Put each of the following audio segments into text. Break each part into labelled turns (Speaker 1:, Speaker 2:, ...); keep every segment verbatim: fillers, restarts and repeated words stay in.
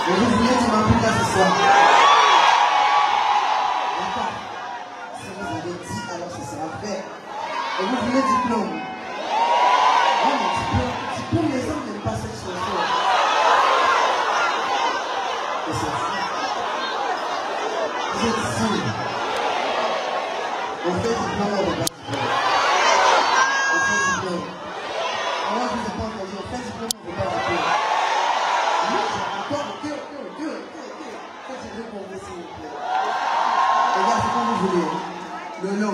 Speaker 1: Et vous voulez du Mambouka ce soir? D'accord. Si vous avez dit, alors ce sera fait. Et vous voulez du diplôme? Non, mais diplôme, diplôme, les hommes n'aiment pas cette chanson. Et c'est ça. Vous êtes ici. On fait diplôme, on va pas diplôme. On fait diplôme. Alors, je ne vous ai pas entendu. On fait diplôme, on ne veut pas diplôme. Non, encore, ok, ok, ok, ok, ok. Quand je veux qu'on veut, s'il vous plaît. Regarde, c'est comme vous voulez. Lolo.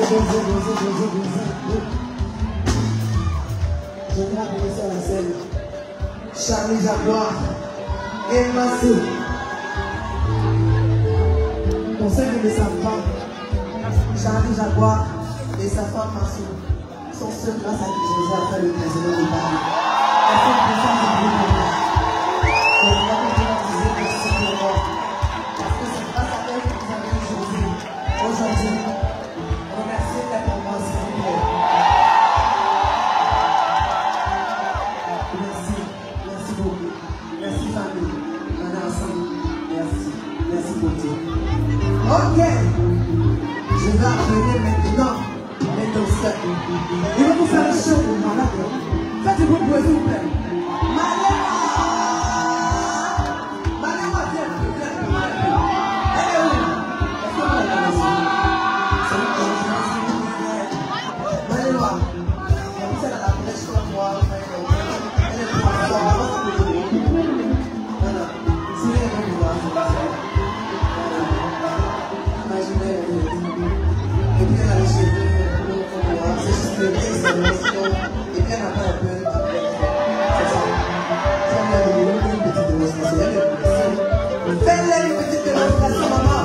Speaker 1: Je vais appeler sur la scène Charlie Jaguar et Massou. Pour ceux qui ne savent pas, Charlie Jaguar et sa femme Massou sont ceux grâce à qui Jésus a fait le président de Paris. À cette puissance de Dieu. Et nous avons déjà dit merci pour moi. Parce que c'est grâce à elle que vous avez eu Jésus. Aujourd'hui, remerciez les pour moi, s'il vous plaît. Merci, merci beaucoup. Merci famille. On est ensemble. Merci. Merci pour Dieu. Ok. Je vais appeler maintenant les danseurs. Ils vont vous faire un show pour moi, d'accord? Faites du bruit pour eux, s'il vous plaît. Maléma! Maléma, viens, viens, viens. Elle est où? Est-ce que vous la connaissez? C'est une chose. Maléma, vous êtes à la brèche comme moi. Elle est pour moi. Voilà. Si elle est pour moi, c'est pas ça. Imaginez, et puis elle a les cheveux, c'est juste le nez, c'est le nez, et puis elle n'a pas un peu. C'est ça. Ça vient de nous, une petite démonstration. Fais-le une petite démonstration, maman.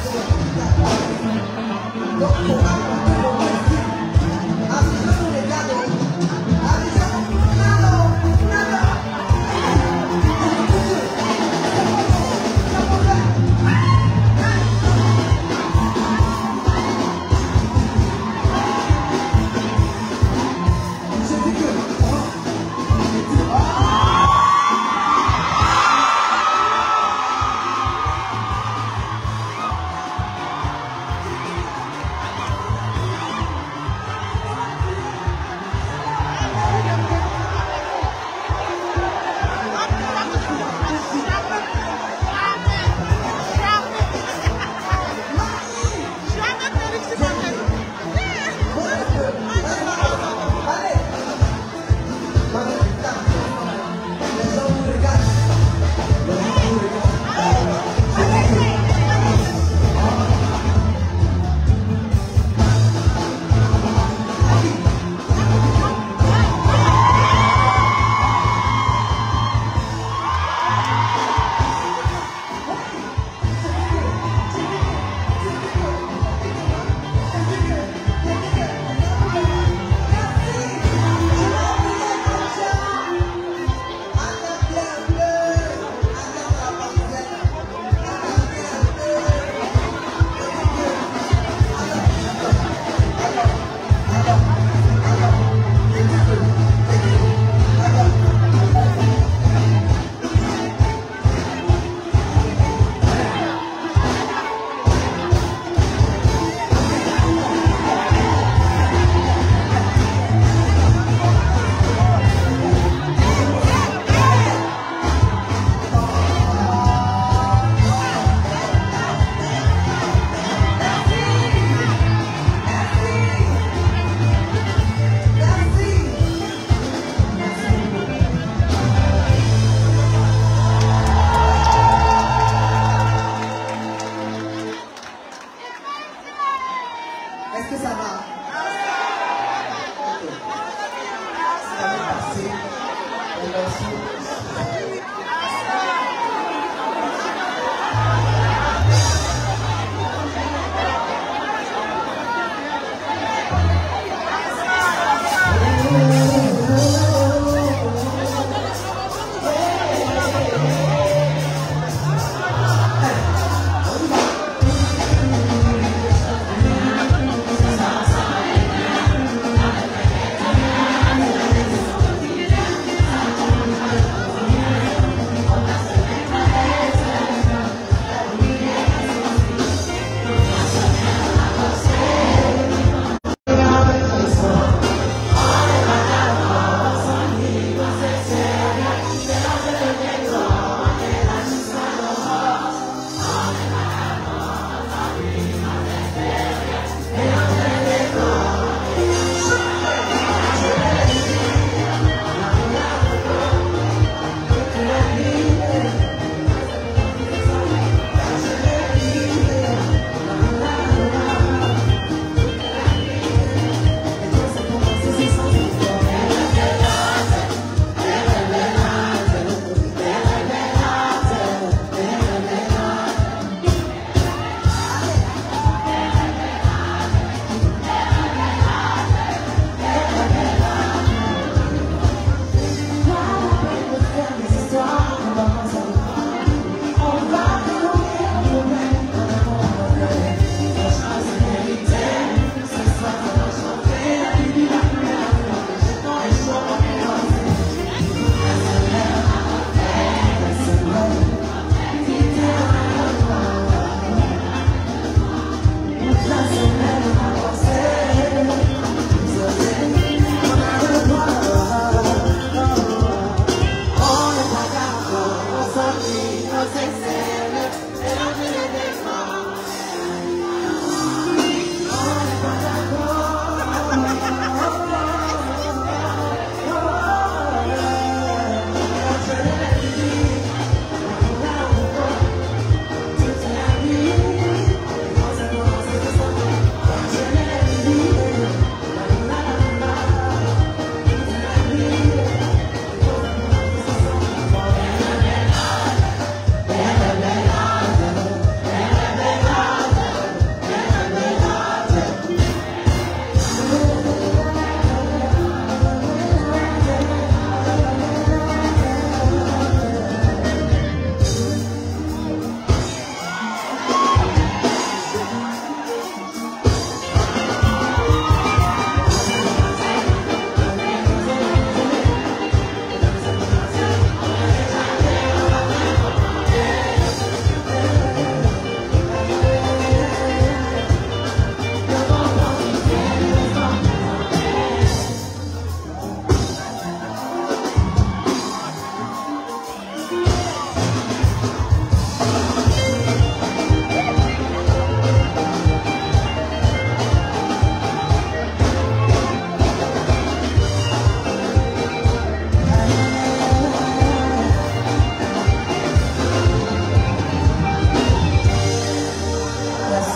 Speaker 1: Salsa.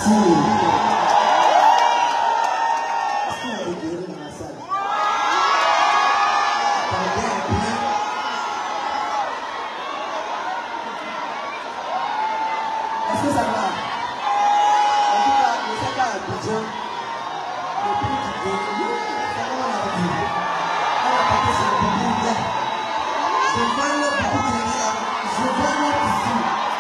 Speaker 1: Merci. Est-ce qu'il y a des guerriers dans la salle? Attendez un peu. Est-ce que ça va? En tout cas, je sais qu'à Abidjan, le prix du guerrier, c'est comment on a dit? On a parlé sur le public là. Je vois le public là. Je vois le ici.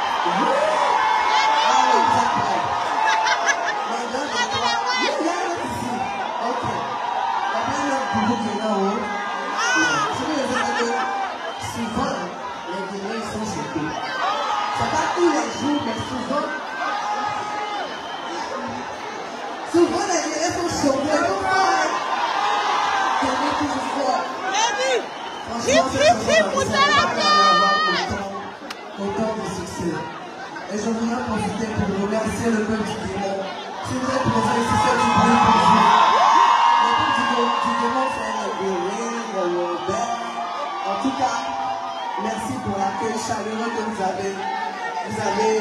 Speaker 1: Ah, le exactement. Maintenant, je vois. Il y a le ici. Ok. Il y a bien le public là-haut. Ce que je veux dire, c'est que souvent, les guerriers sont choqués. C'est pas tous les jours, mais souvent. Souvent, les guerriers sont choqués. C'est pas toujours fort. Franchement, c'est autant de succès. Et je voudrais profiter pour remercier le peuple du Guémon. Si vous êtes présents ici, c'est du bruit pour vous. Le peuple du Guémon, c'est le Goré, le Robert. En tout cas, merci pour l'accueil chaleureux que vous avez. Vous avez.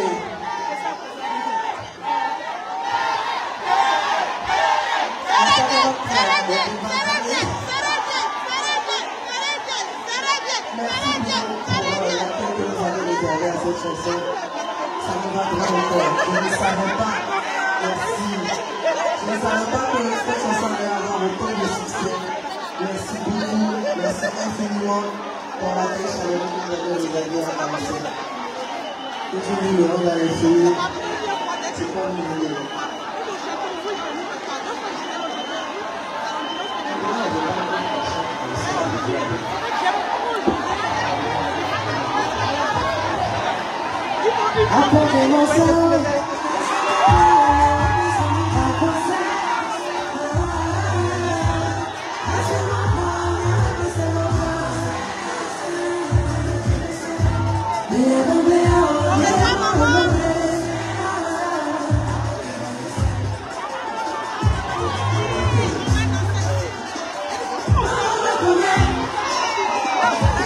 Speaker 1: À cette chanson, ça me va droit au cœur. Je ne savais pas, merci. Je ne savais pas que cette chanson allait avoir autant de succès. Merci beaucoup, merci infiniment pour l'accueil chaleureux que vous avez réservé à la scène. Aujourd'hui, on va essayer. C'est pas nous voulons. Apportez-moi ça.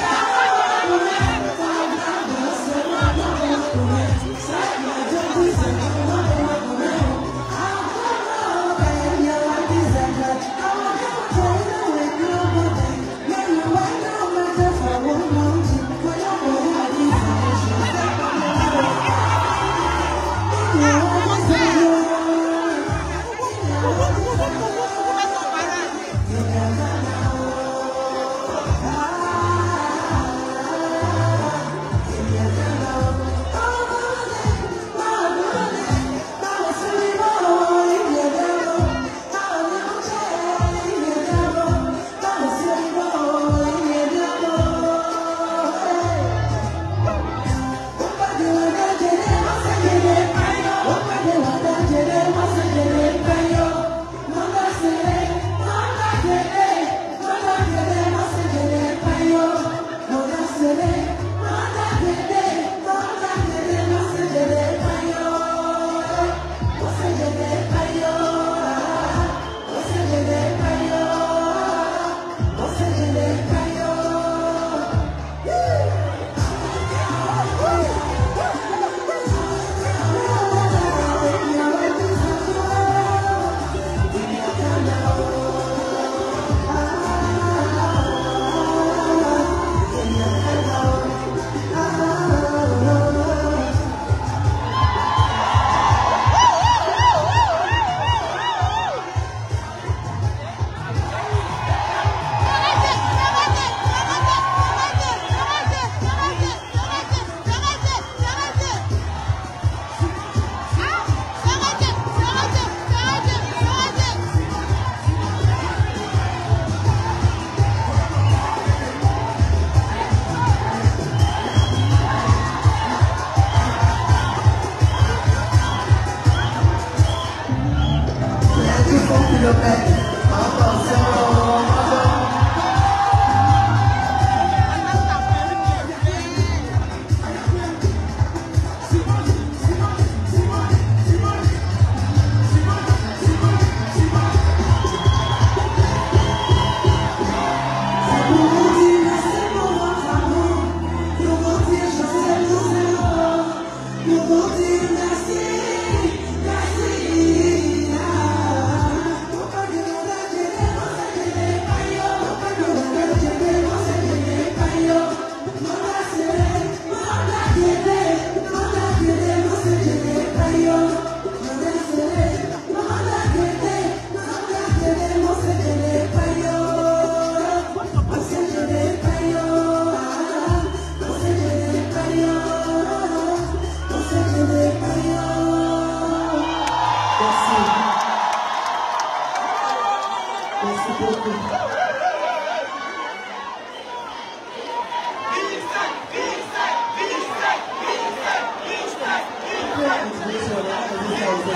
Speaker 1: Thank you.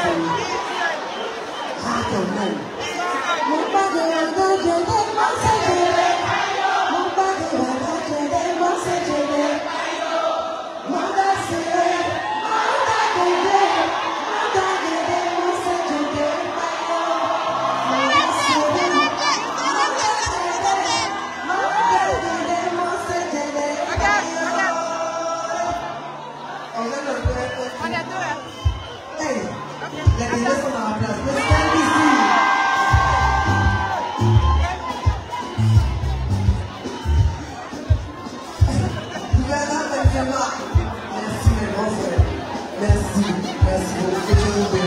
Speaker 1: I don't know. Mon padre va d'angelo del monsegere. Mon padre va d'angelo del monsegere. Manda sere, manda gede, manda gede monsegere. Manda sere, manda gede, manda gede monsegere. Oh, let me do it.
Speaker 2: On a deux.
Speaker 1: Hey, let me listen to our place. Let's stand this thing. Merci, mes grands frères. Merci, merci.